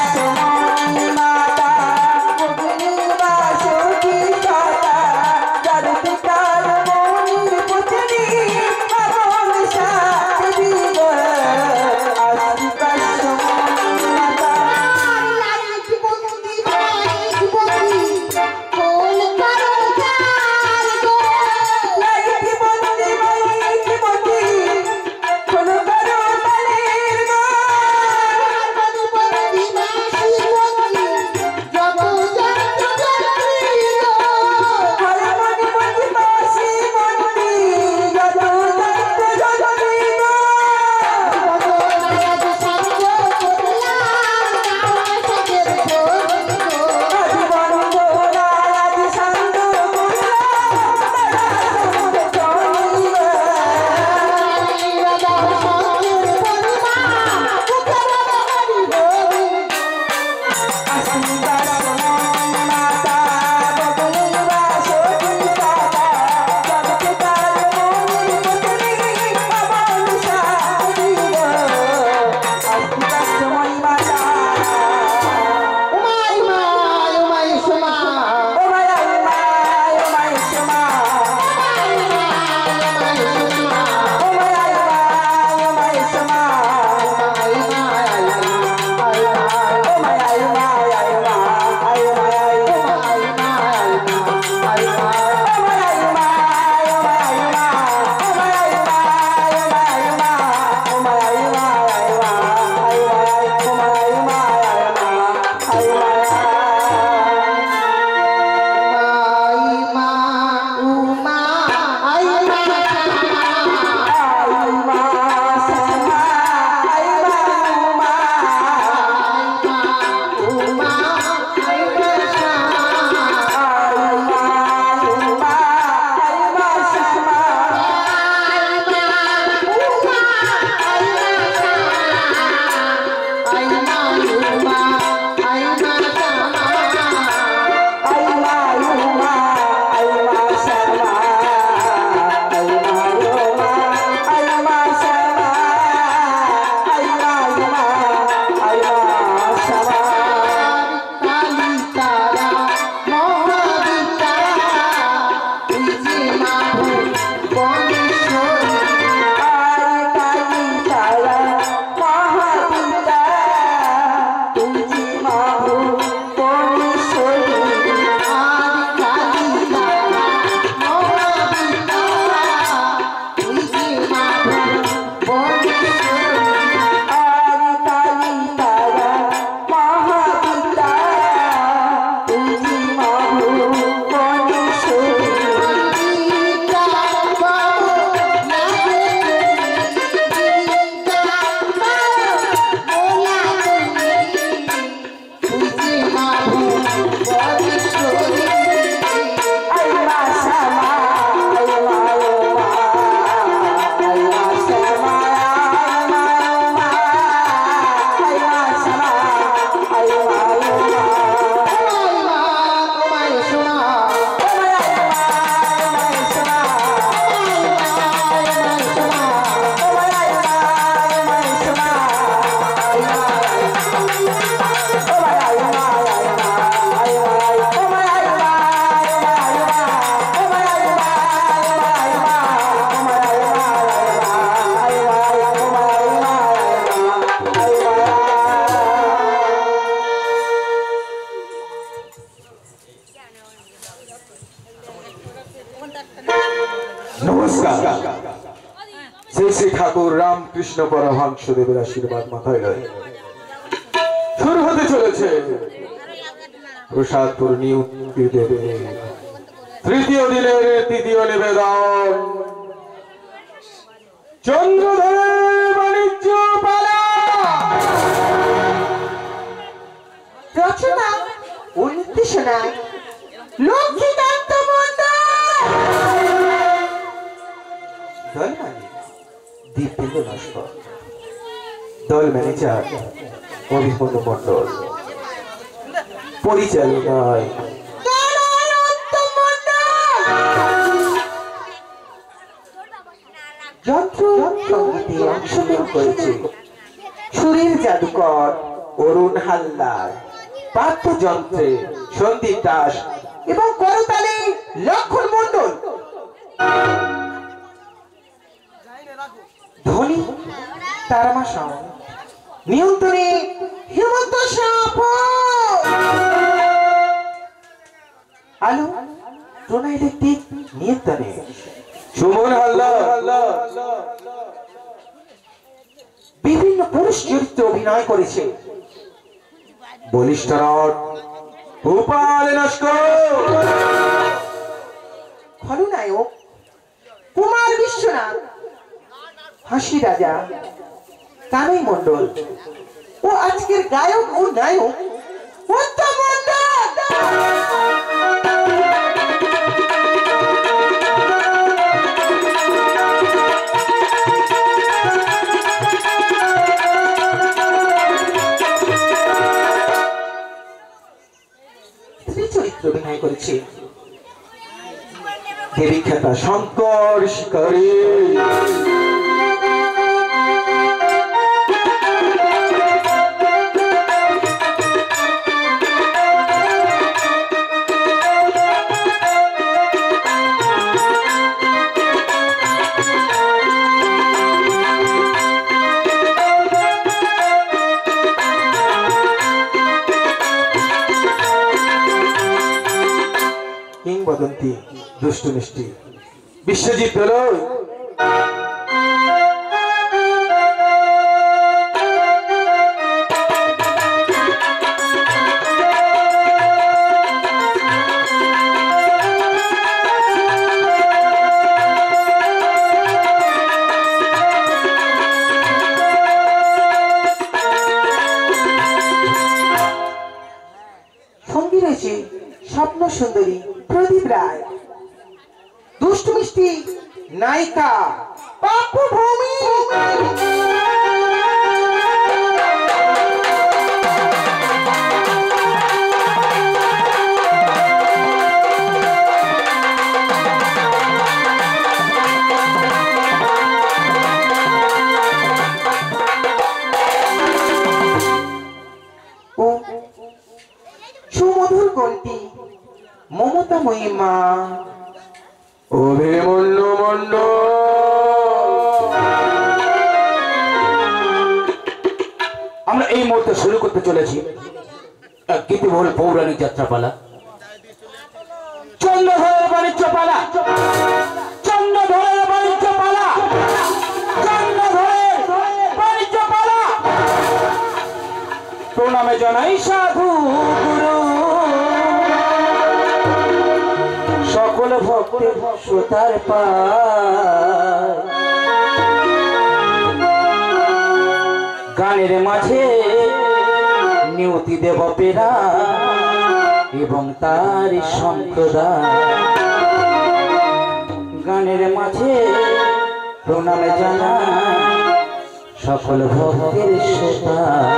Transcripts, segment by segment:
श्री श्री ठाकुर रामकृष्ण परमहंस देवेर आशीर्वाद माथाय लय शुरू होते चलेছে प्रसादपुर নিউ দেবে তৃতীয় দিনের তৃতীয় নিবেদন চন্দ্রধরের বাণিজ্য পালা রচনা ও নির্দেশনা লক্ষ্মীকান্ত মণ্ডল দীপেন্দ্র নস্কর দল ম্যানেজার অভিমন্যু মণ্ডল পরিচালনায় যন্ত্র সঙ্গীতে অংশগ্রহণ করেছে সুরের জাদুকর অরুণ হালদার, বাদ্যযন্ত্রে সন্দীপ দাস এবং করতালে লক্ষণ মণ্ডল, ধ্বনি তারামা সাউ, নিয়ন্ত্রণে হেমন্ত সাপ, আলো প্রণয় ইলেকট্রিক নিয়ন্ত্রণে সুমন হালদার, বিভিন্ন পুরুষ চরিত্রে অভিনয় করেছে বলিষ্ঠ নট ভূপাল নস্কর, খলনায়ক কুমার বিশ্বনাথ, হাসি রাজা কানাই মণ্ডল ও আজকের গায়ক ও নায়ক উত্তম মণ্ডল। স্ত্রী চরিত্রে অভিনয় করেছে দেবী খ্যাতা শঙ্কর শিকারী, কিংবদন্তি দুষ্টু মিষ্টি বিশ্বজিৎ দলই, সঙ্গী রয়েছে স্বপ্ন সুন্দরী প্রদীপ রায়, দুষ্টু মিষ্টি নায়িকা পাপ্পু ভূমি, ও সুমধুর কণ্ঠী মমতাময়ী মা অভিমন্যু মণ্ডল। আমরা এই মুহূর্তে শুরু করতে চলেছি এক গীতিবহুল পৌরাণিক যাত্রাপালা, চন্দ্রধরের বাণিজ্য পালা, চন্দ্রধরের বাণিজ্য পালা, চন্দ্রধরের বাণিজ্য পালা। প্রণামে জানাই সাধু গুরু সকল ভক্তের শ্রোতার পায়, গানের মাঝে নিয়তি দেব পেরা এবং তার সম্প্রদায়, গানের মাঝে প্রণামে জানা সকল ভক্তের শ্রোতা,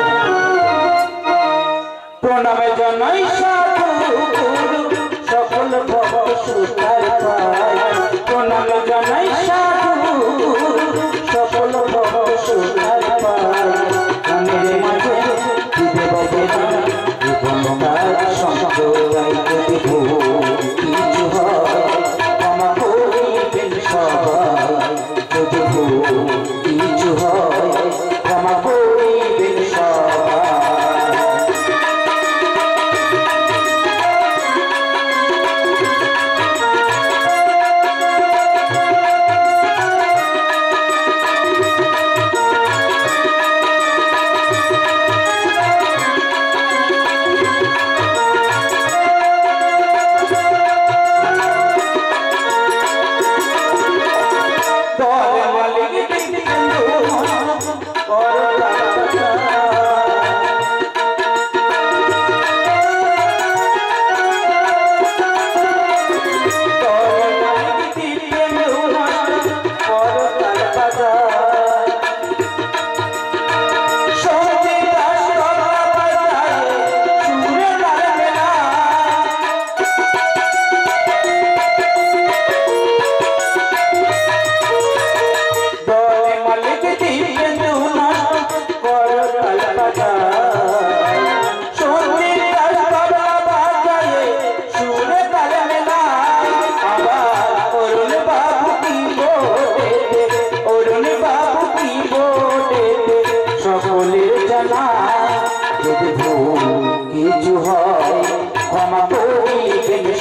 প্রণামে জানাই সাধু গুরু সকল ভক্ত শ্রোতার পায়, প্রণামে জানাই সাধু গুরু সকল ভক্ত শ্রোতার পায়, গানের মাঝে দেব পেরা এবং তার সম্প্রদায়। যদি ভুল কিছু হয় ক্ষমা করিবেন সবাই, যদি ভুল কিছু হয় ক্ষমা করিবেন সবাই।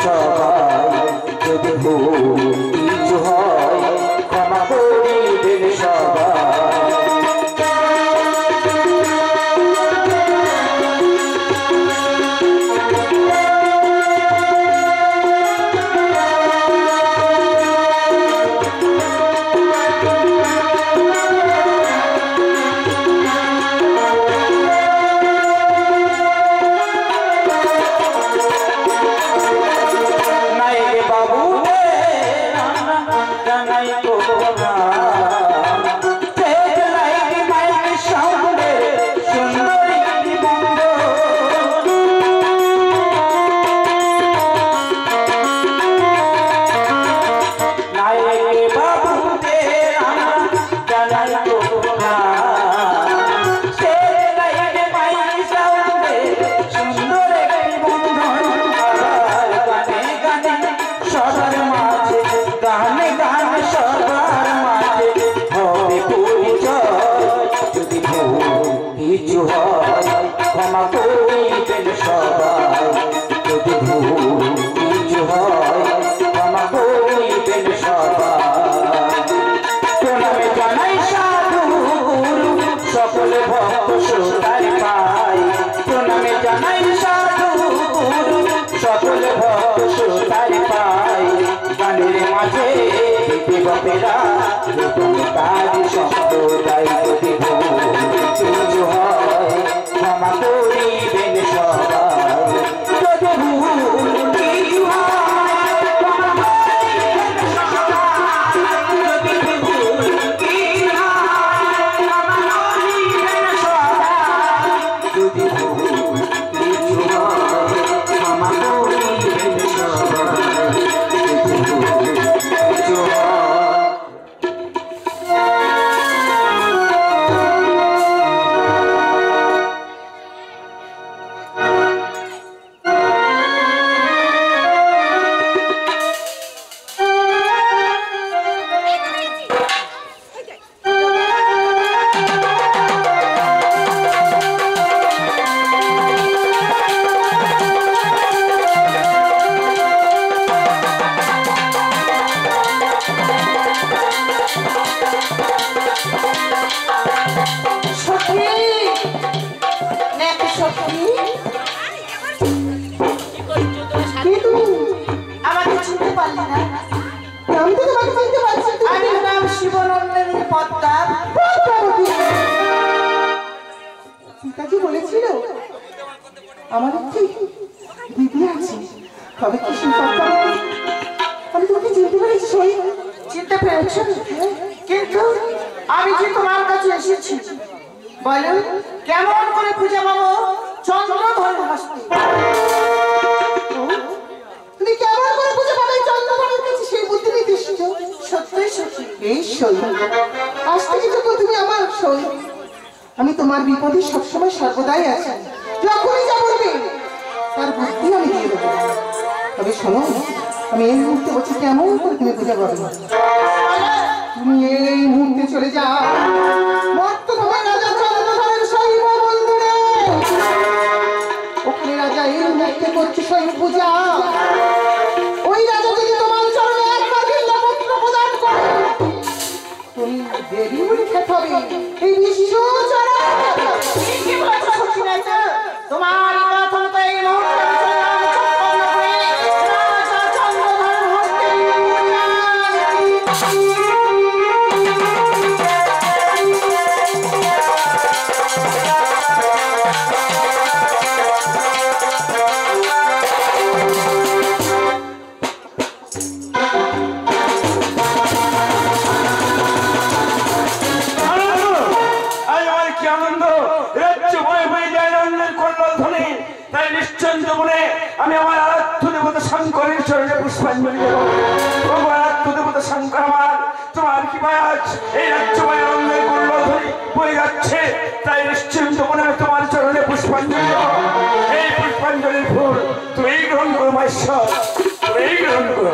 সবাই যদি ভুল কিছু হয় ক্ষমা করিবেন সবাই ক্ষমা করিবেন সবাই যদি ভুল কিছু হয় ক্ষমা করিবেন সবাই প্রণামে জানাই সাধু গুরু সকলে ভক্ত শ্রোতায় পাই প্রণামে জানাই সাধু গুরু সকলে ভক্ত শ্রোতায় পাই গানের মাঝে দেবপেরা এবং তার সম্প্রদায় যদি ভুল কিছু হয় ক্ষমা করিবেন সবাই যদি ভুল কিছু হয় ক্ষমা করিবেন সবাই যদি ভুল কিছু হয় ক্ষমা করিবেন সবাই যদি ভুল কিছু হয় ক্ষমা করিবেন সবাই যদি ভুল কিছু হয় পিতাজি বলেছিল আমার একটি দিদি আছে তবে কি আমি তোমাকে চিনতে পেরেছি সই চিনতে পেরেছি কিন্তু আমি যে তোমার কাছে এসেছি বলো কেমন করে খুঁজে পাবো চন্দ্রধর হাসতে তুমি কেমন করে খুঁজে পাবে চন্দ্রধরের কাছে সেই বুদ্ধি নিতে এসেছো সত্যই সত্যি এই সই আজ থেকে যখন তুমি আমার সই আমি তোমার বিপদে সবসময় সর্বদাই আছি যখনই যা বলবে তার বুদ্ধি আমি দিয়ে দেবো তবে শোনো আমি এই মুহূর্তে বলছি কেমন করে তুমি বুঝে পাবে তুমি এই মুহূর্তে চলে যাও বর্তমানে রাজা চন্দ্রধরের শৈব মন্দিরে ওখানে রাজা এই মুহূর্তে করছে শৈব পূজা ওই রাজা যদি তোমার চরণে একবার বিল্লপত্র প্রদান করে তুমি দেবী বলে খেতে হবে এই বিশ্ব তোমার কথা তো এই মুহূর্তে আমি আমার আরাধ্য দেবতা শঙ্করের চরণে পুষ্পাঞ্জলি দেব প্রভু আরাধ্য দেবতা শঙ্কর আমার তোমার কি আজ এই রাজ্যময় আনন্দের কুণ্ডলধ্বনি বয়ে যাচ্ছে তাই নিশ্চিন্ত মনে আমি তোমার চরণে পুষ্পাঞ্জলি দেব এই পুষ্পাঞ্জলির ফুল তুমি গ্রহণ করো ঈশ্বর তুমি গ্রহণ করো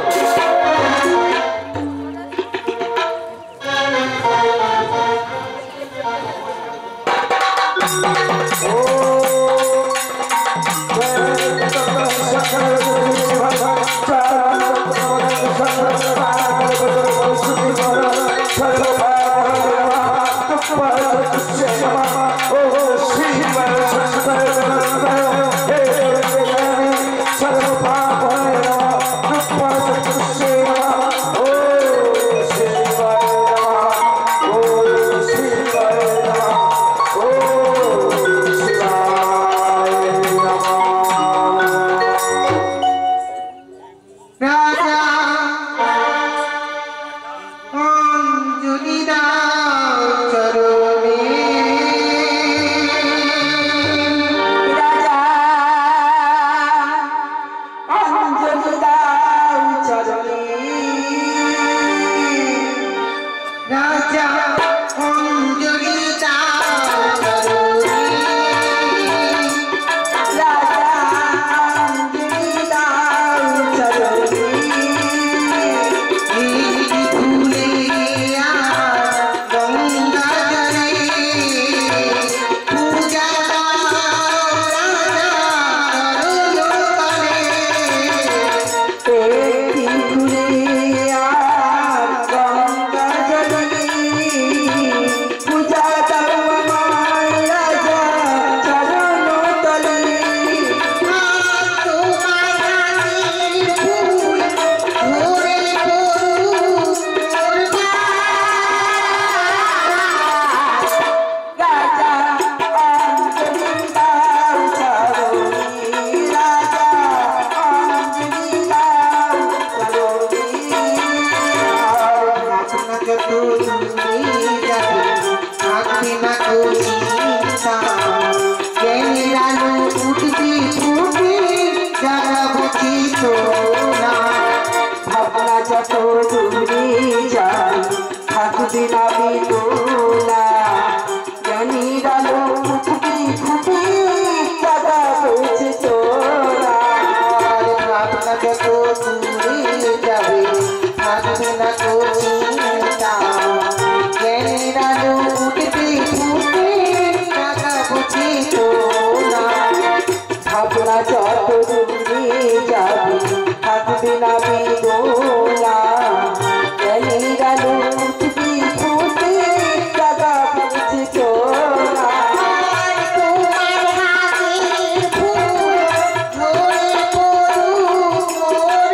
যত দূরে যাই থাকবে না বেদনা জ্ঞানীর আলো ফুটবে ফুটে জাগা হয়েছে তোরা ভাবনা যত দূরে যাবে থাকবে না তো চিন্তা জ্ঞানের আলো উঠবে ফুটে টাকা বুঝি তো না ভাবনা যত দূরে যাবে থাকবে না বেদনা জ্ঞানীর আলো ফুটবে ফুটে জাগা হয়েছে তোরা তোমার হাতের ফুল ঝরে পড়ুক মোর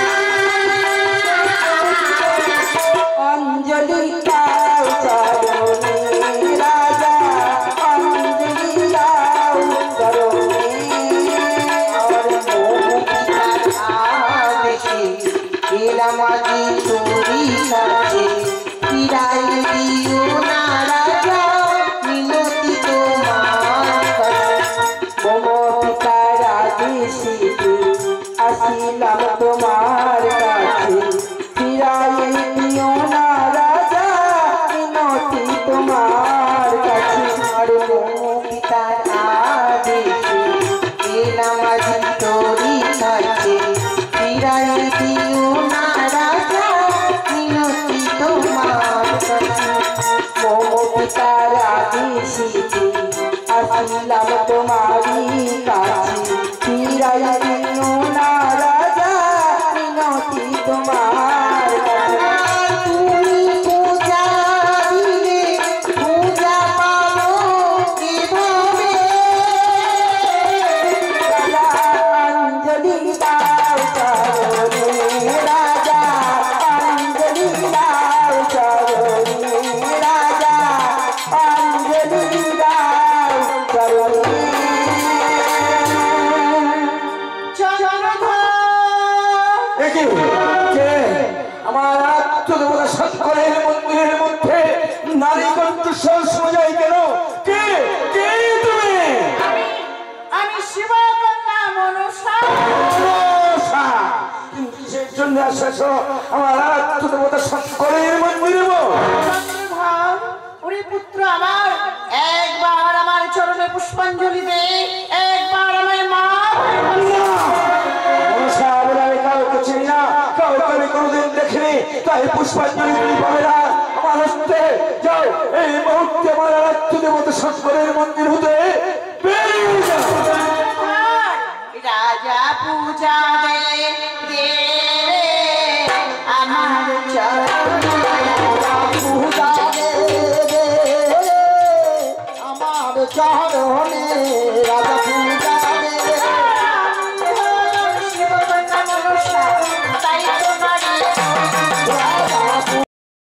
অঞ্জলি দাও চরণে রাজা অঞ্জলি দাও চরণে আদেশে এলাম আজি তোরি কাছে ফিরাই দিও না রাজা মিনতি তোমার কাছে মম পিতার আদেশিতে আসিলাম তোমার কাছে ফিরাই দিও না রাজা মিনতি তোমার কাছে আরে মম পিতার আদেশে এলাম আজি তোরি কাছে ফিরাই দিও না রাজা মিনতি তোমার কাছে মম পিতার আদেশিতে আসিলাম তোমারই কাছে ফিরাই দিও না রাজা মিনতি তোমার কাছে তুমি পূজা দিলে পূজা পাবো কিভাবে অঞ্জলি দাও চরণে রাজা অঞ্জলি দাও চরণে রাজা অঞ্জলি দাও চরণে একে কে আমার আত্মদেবতা সকলের মন্দিরের মধ্যে নারী কণ্ঠস্বর শোনা যায় কেন? কে কে তুমি? আমি শিবকন্যা মনসা। মনসা। তুমি কিসের জন্য এসেছো আমার আত্মদেবতা সকলের মন্দিরে? চন্দ্রভান, ওরে পুত্র আমার, একবার আমার চরণে পুষ্পাঞ্জলি দে, একবার আমায় মা বলে বল। মনসা বলে আমি কাউকে চিনি না, কাউকে আমি কোনোদিন দেখিনি, তাই পুষ্পাঞ্জলি তুমি পাবে না আমার হস্তে। যাও এই মুহূর্তে আমার আত্মদেবতা সকলের মন্দির হতে বেরিয়ে যাও। রাজা পূজা দে, দে